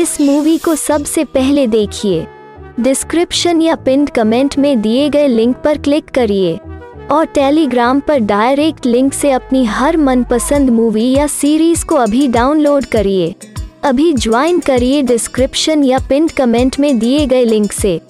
इस मूवी को सबसे पहले देखिए। डिस्क्रिप्शन या पिन्ड कमेंट में दिए गए लिंक पर क्लिक करिए और टेलीग्राम पर डायरेक्ट लिंक से अपनी हर मनपसंद मूवी या सीरीज को अभी डाउनलोड करिए। अभी ज्वाइन करिए डिस्क्रिप्शन या पिन्ड कमेंट में दिए गए लिंक से।